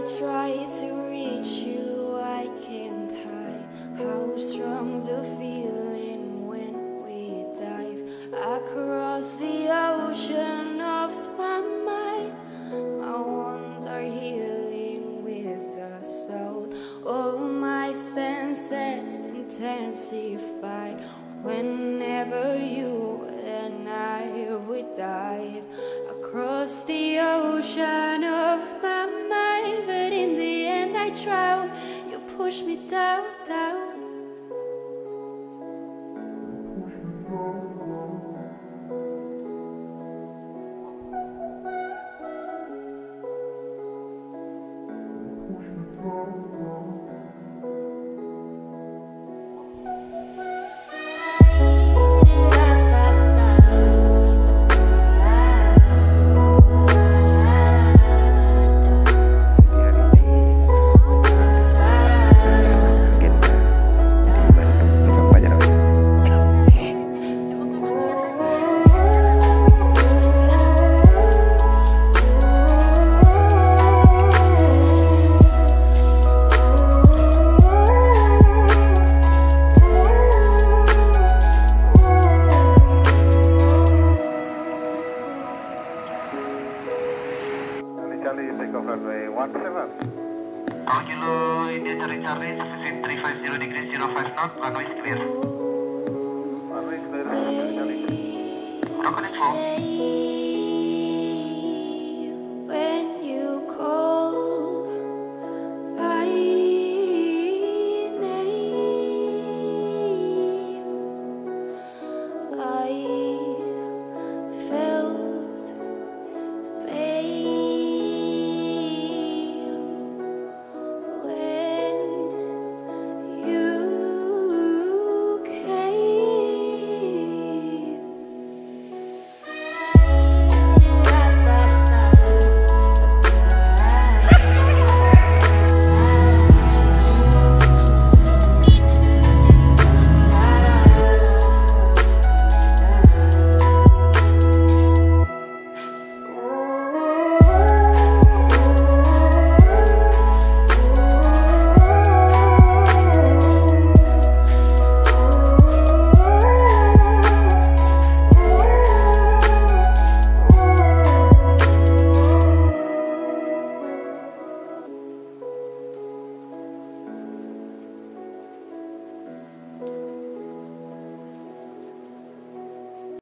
try to reach you, I can't hide how strong's the feeling when we dive across the ocean of my mind. My wounds are healing with the salt. All my senses intensified whenever you and I would dive across the ocean of my mind. But in the end I drown. You push me down, down. Kilo India Charlie, servicing 350 degrees 05 knot, runway is clear. Runway is clear, Charlie. Broken info.